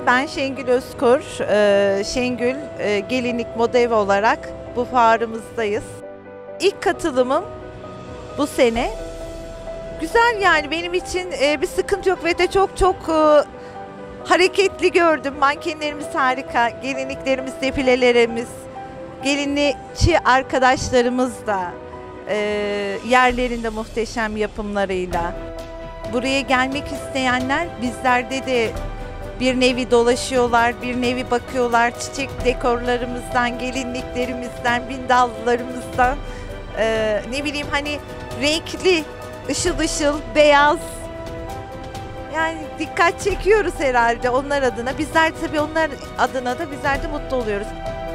Ben Şengül Özkur. Şengül Gelinlik Moda Evi olarak bu fuarımızdayız. İlk katılımım bu sene. Güzel yani benim için bir sıkıntı yok ve de çok hareketli gördüm. Mankenlerimiz harika, gelinliklerimiz, defilelerimiz, gelinlikçi arkadaşlarımız da yerlerinde muhteşem yapımlarıyla. Buraya gelmek isteyenler bizlerde de bir nevi dolaşıyorlar, bir nevi bakıyorlar çiçek dekorlarımızdan, gelinliklerimizden, bindallarımızdan, ne bileyim hani renkli, ışıl ışıl, beyaz. Yani dikkat çekiyoruz herhalde onlar adına. Bizler de tabii onlar adına da bizler de mutlu oluyoruz.